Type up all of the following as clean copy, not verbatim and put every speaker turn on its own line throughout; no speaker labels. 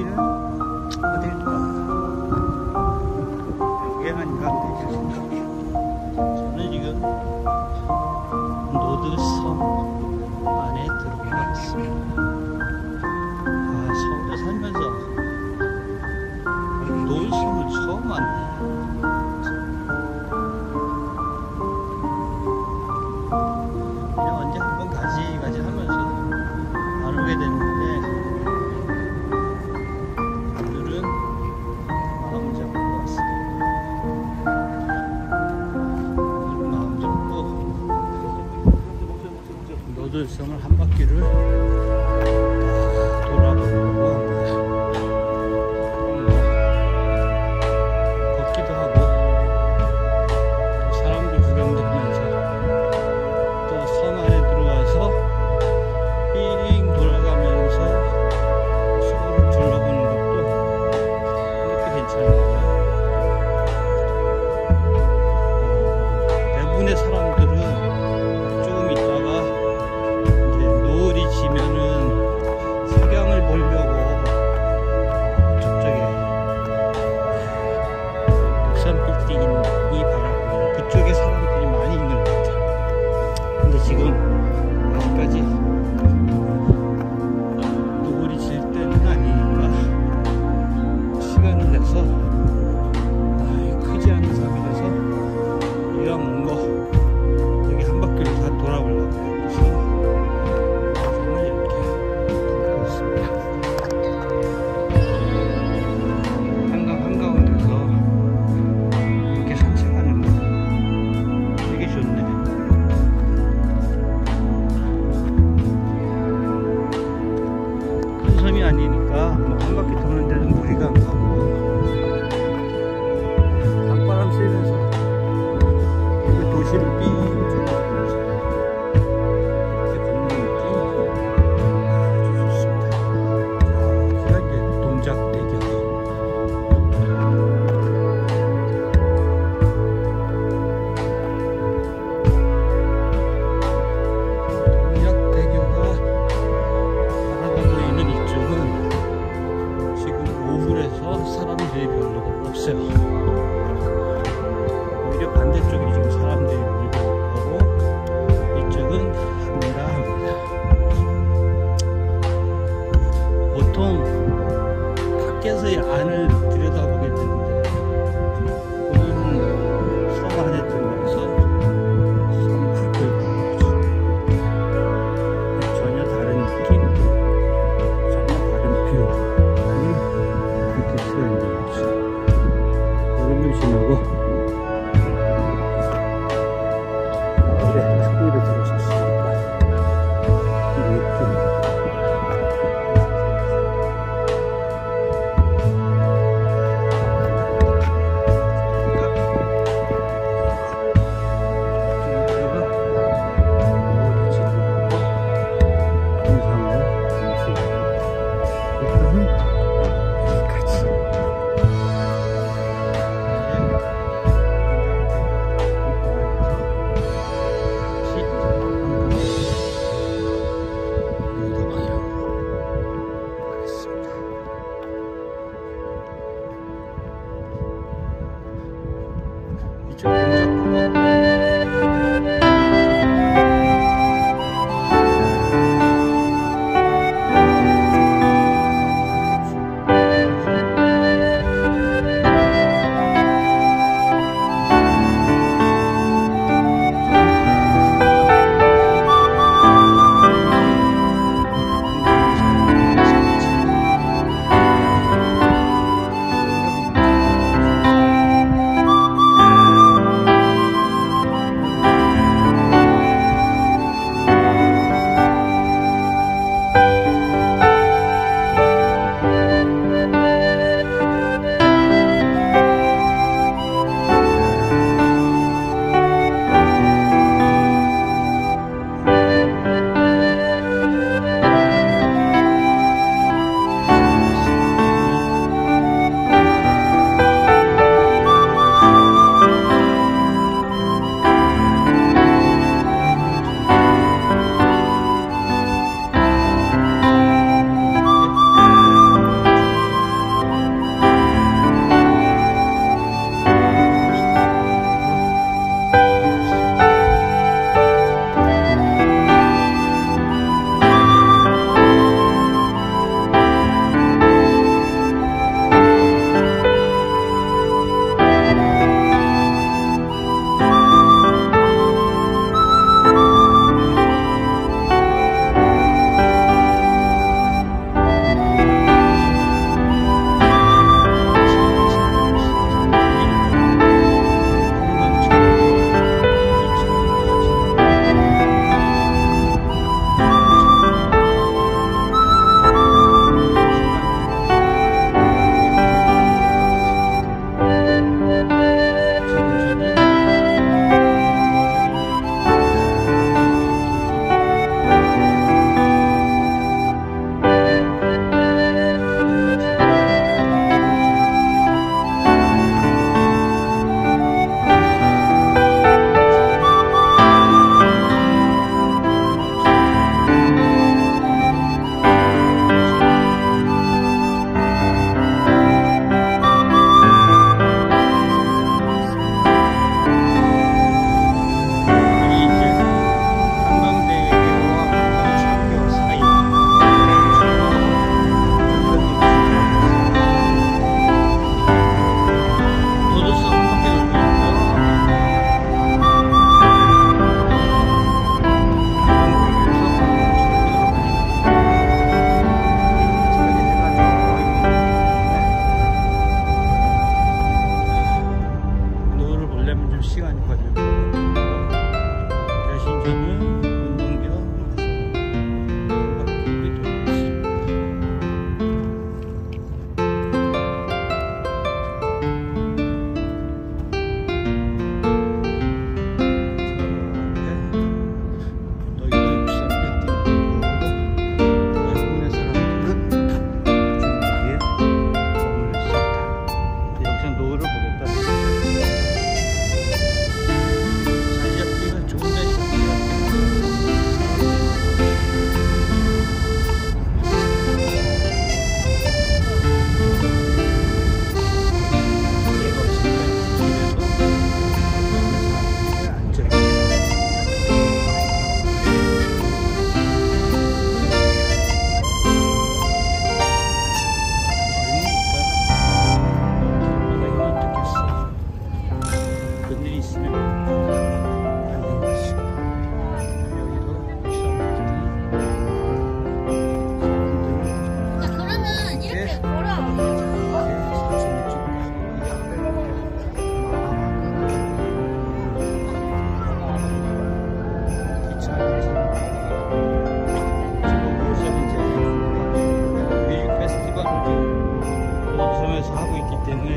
여기는 어딜까? 여기에만 가면 되겠습니다. 저는 지금 노드섬 안에 들어가 있습니다. 서울에 살면서 노드섬을 처음 왔네. 그냥 언제 한번 가지 하면서 안 오게 됐는데, 오늘은 마음 잡고 왔습니다. 오늘 마음 잡고 노들섬을 한 바퀴를 돌아보려고 합니다. 걷기도 하고 또 사람들 구경도 하면서 또 섬 안에 들어와서 삥 돌아가면서 서울을 둘러보는 것도 그렇게 괜찮습니다. 대부분의 사람들은 조금 있다가 이제 노을이 지면은 석양을 보려고 저쪽에 옥산 빌딩이 바라보는 그쪽에 사람들이 많이 있는 것 같아요. 근데 지금 아직까지 노을이 질 때는 아니니까 시간을 내서 크지 않은 섬이라서 이왕 온 거 여기 한 바퀴를 다 돌아보려고요. 그래서 섬을 이렇게 돌고 있습니다. 한가운데서 이렇게 산책하는 거 되게 좋네. 큰 섬이 아니니까 뭐 한 바퀴 도는 데는 무리가 안 가고, 강바람 쐬면서 그 도시를 삥 둘러보면서 이렇게 걷는 느낌 아주 좋습니다. 여기가 이제 동작대교. 동작대교가 바라보고 있는 이쪽은 지금 오후라서 사람들이 별로 없어요. 오히려 반대쪽이 지금 사람들이 몰고 가고 이쪽은 한가합니다. 보통 밖에서 안을 들여다보게 되는데 오늘은 섬 안에 들어가서 섬 밖을 보는 거죠. 전혀 다른 느낌, 전혀 다른 뷰. 이렇게 쓰여 있는 거죠. 여름을 지나고 이제 특비를 들어섰으니까 이렇게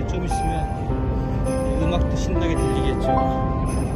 좀 있으면 음악도 신나게 들리겠죠.